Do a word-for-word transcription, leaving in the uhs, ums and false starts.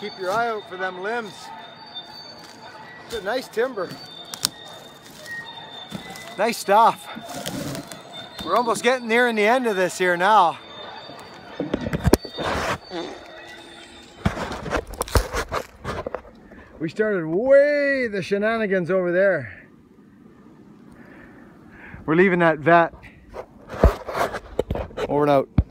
keep your eye out for them limbs. It's a nice timber. Nice stuff. We're almost getting near in the end of this here now. We started way the shenanigans over there. We're leaving that vat. Over and out.